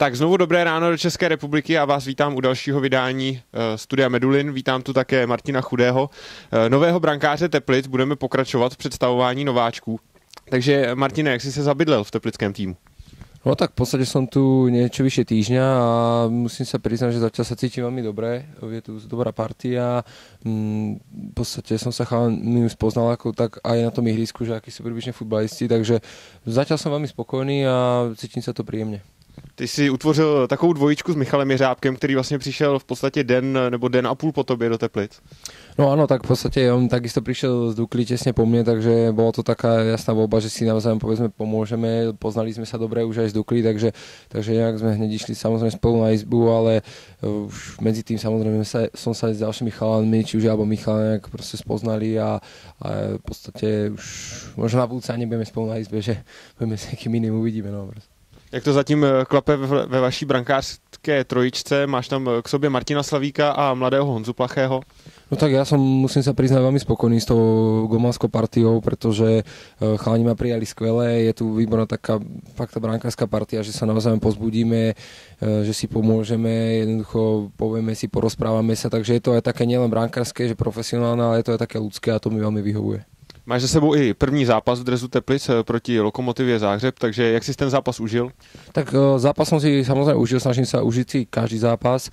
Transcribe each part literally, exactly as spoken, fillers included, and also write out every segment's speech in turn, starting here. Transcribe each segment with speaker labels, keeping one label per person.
Speaker 1: Tak znovu dobré ráno do České republiky a vás vítám u dalšího vydání uh, Studia Medulin. Vítám tu také Martina Chudého, uh, nového brankáře Teplic. Budeme pokračovat v představování nováčků. Takže Martine, jak jsi se zabydlel v teplickém týmu?
Speaker 2: No tak v podstate som tu niečo vyššie týždňa a musím sa priznať, že zatiaľ sa cítim veľmi dobre. Je tu dobrá partia. V podstate som sa chalami spoznal ako tak aj na tom ihrisku, že akí sú približne futbalisti, takže zatiaľ som veľmi spokojný a cítim sa to príjemne.
Speaker 1: Ty jsi utvořil takovou dvojičku s Michalem Jeřábkem, který vlastně přišel v podstatě den nebo den a půl po tobě do Teplic.
Speaker 2: No áno, tak v podstate on takisto prišiel z Dukly tesne po mne, takže bola to taká jasná voľba, že si navzájom povedzme pomôžeme. Poznali sme sa dobre už aj z Dukly, takže, takže nejak sme hneď išli samozrejme spolu na izbu, ale už medzi tým samozrejme sa, som sa s ďalšími chalanmi, či už alebo Michal nejak proste spoznali a, a v podstate už možno na budúce ani budeme spolu na izbe, že budeme s nejakým iným uvidíme. No,
Speaker 1: Jak to zatím klape ve vaší brankářské trojičce? Máš tam k sobě Martina Slavíka a mladého Honzu Plachého?
Speaker 2: No tak ja som, musím sa priznať, veľmi spokojný s tou golmanskou partiou, pretože chalani ma prijali skvelé, je tu výborná taká fakt brankárska partia, že sa navzájom pozbudíme, že si pomôžeme, jednoducho povieme si, porozprávame sa, takže je to aj také nielen brankárske, že profesionálne, ale je to aj také ľudské a to mi veľmi vyhovuje.
Speaker 1: Máš za sebou i první zápas v dresu Teplic proti Lokomotivě Záhřeb, takže jak si ten zápas užil?
Speaker 2: Tak zápas som si samozrejme užil, snažím sa užiť si každý zápas.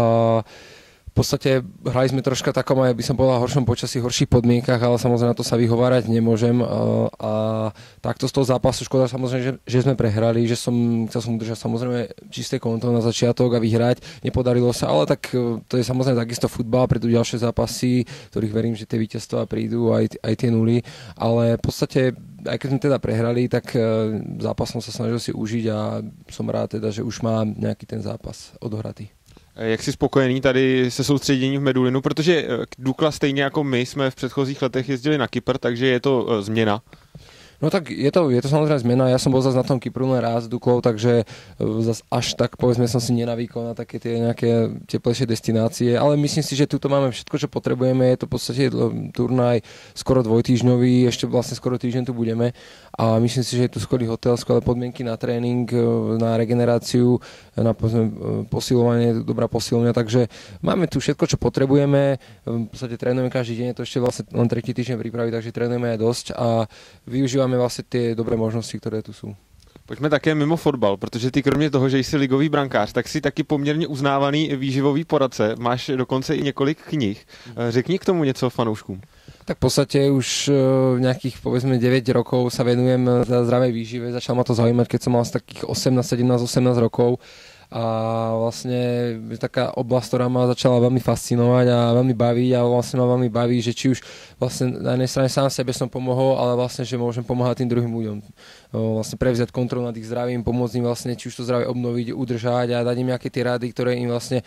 Speaker 2: V podstate hrali sme troška takom, aj by som povedal, horšom počasí, horších podmienkach, ale samozrejme na to sa vyhovárať nemôžem. A takto z toho zápasu škoda samozrejme, že, že sme prehrali, že som chcel som udržať samozrejme čisté konto na začiatok a vyhrať. Nepodarilo sa, ale tak to je samozrejme takisto futbal, prídu ďalšie zápasy, ktorých verím, že tie víťazstvá prídu, aj, aj tie nuly. Ale v podstate, aj keď sme teda prehrali, tak zápas som sa snažil si užiť a som rád teda, že už mám nejaký ten zápas odohratý.
Speaker 1: Jak jsi spokojený tady se soustředěním v Medulinu, protože Dukla stejně jako my jsme v předchozích letech jezdili na Kypr, takže je to změna.
Speaker 2: No tak je to, je to samozrejme zmena, ja som bol zase na tom Kypru len raz s Duklou, takže zase až tak povedzme som si nenavýkol na také tie nejaké teplejšie destinácie, ale myslím si, že tuto máme všetko, čo potrebujeme, je to v podstate turnaj skoro dvojtýždňový, ešte vlastne skoro týždeň tu budeme a myslím si, že je tu skvelý hotel, skvelé podmienky na tréning, na regeneráciu, na povedzme, posilovanie, dobrá posilovňa, takže máme tu všetko, čo potrebujeme, v podstate trénujeme každý deň, je to ešte vlastne len tretí týždeň prípravy, takže trénujeme aj dosť a využívame vlastně ty dobré možnosti, které tu jsou.
Speaker 1: Pojďme také mimo fotbal, protože ty kromě toho, že jsi ligový brankář, tak jsi taky poměrně uznávaný výživový poradce. Máš dokonce i několik knih. Řekni k tomu něco fanouškům.
Speaker 2: Tak v podstate už nejakých povedzme deväť rokov sa venujem za zdravej výžive. Začal ma to zaujímať, keď som mal z takých osemnásť, sedemnásť, osemnásť rokov. A vlastne je taká oblasť, ktorá ma začala veľmi fascinovať a veľmi baviť a vlastne ma veľmi baví, že či už vlastne na jednej strane sám sebe som pomohol, ale vlastne, že môžem pomáhať tým druhým ľuďom. Vlastne prevziať kontrolu nad ich zdravím, pomôcť im vlastne či už to zdravie obnoviť, udržať a dať im nejaké tie rady, ktoré im vlastne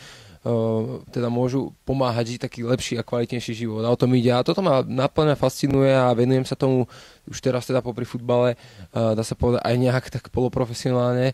Speaker 2: teda môžu pomáhať žiť taký lepší a kvalitnejší život. A o tom ide. A toto ma naplne fascinuje a venujem sa tomu už teraz teda popri futbale, dá sa povedať aj nejak tak poloprofesionálne.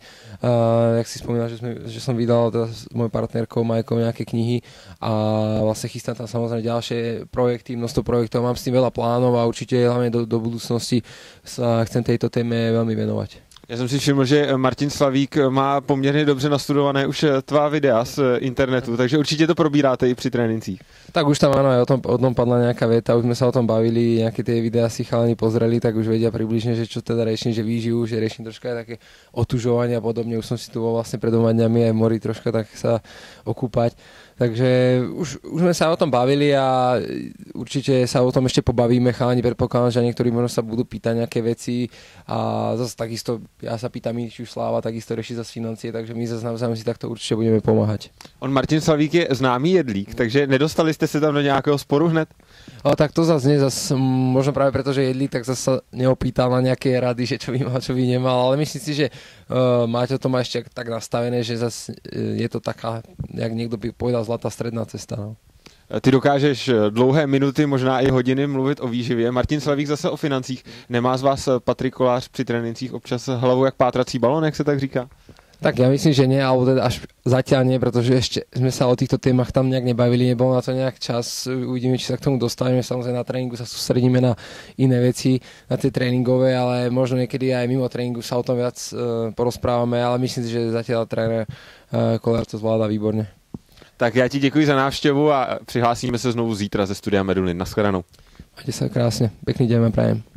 Speaker 2: Jak si spomínal, že, sme, že som vydal teda s mojou partnerkou Majkou nejaké knihy a vlastne chystám tam samozrejme ďalšie projekty, množstvo projektov, mám s tým veľa plánov a určite hlavne do, do budúcnosti sa chcem tejto téme veľmi venovať.
Speaker 1: Já jsem si všiml, že Martin Slavík má poměrně dobře nastudované už tvá videa z internetu, takže určitě to probíráte i při trénincích.
Speaker 2: Tak už tam áno, aj o tom, o tom padla nejaká veta, už sme sa o tom bavili, nejaké tie videá si chalani pozreli, tak už vedia približne, že čo teda riešim, že výživu, že riešim troška aj také otužovanie a podobne. Už som si tu bol vlastne pred dvoma dňami aj v mori troška tak sa okúpať. Takže už, už sme sa o tom bavili a určite sa o tom ešte pobavíme. Chalani, predpokladám, že niektorí možno sa budú pýtať nejaké veci a zase takisto ja sa pýtam, či už Sláva takisto rieši zase financie, takže my zase navzájom si takto určite budeme pomáhať.
Speaker 1: On Martin Slavík je známý jedlík, takže nedostali ste sa tam do nejakého sporu hned?
Speaker 2: Ale tak to zase nie, zase, možno práve preto, že jedlík, tak zase sa neopýtal na nejaké rady, že čo by mal, čo by nemal, ale myslím si, že uh, Máťo to má ešte tak nastavené, že zase uh, je to taká, jak niekto by povedal, zlatá stredná cesta. No.
Speaker 1: Ty dokážeš dlouhé minuty, možná i hodiny mluvit o výživě. Martin Slavík zase o financích. Nemá z vás Patrik Kolář při trénincích občas hlavu jak pátrací balon, jak se tak říká?
Speaker 2: Tak ja myslím, že nie, alebo teda až zatiaľ nie, pretože ešte sme sa o týchto témach tam nejak nebavili, nebol na to nejak čas, uvidíme, či sa k tomu dostaneme, samozrejme na tréningu sa sústredíme na iné veci, na tie tréningové, ale možno niekedy aj mimo tréningu sa o tom viac uh, porozprávame, ale myslím si, že zatiaľ tréner uh, Kollár to zvládá výborne.
Speaker 1: Tak já ti děkuji za návštěvu a přihlásíme se znovu zítra ze studia Medulin. Naschledanou.
Speaker 2: Majte sa krásne, pekný deň vám prajem.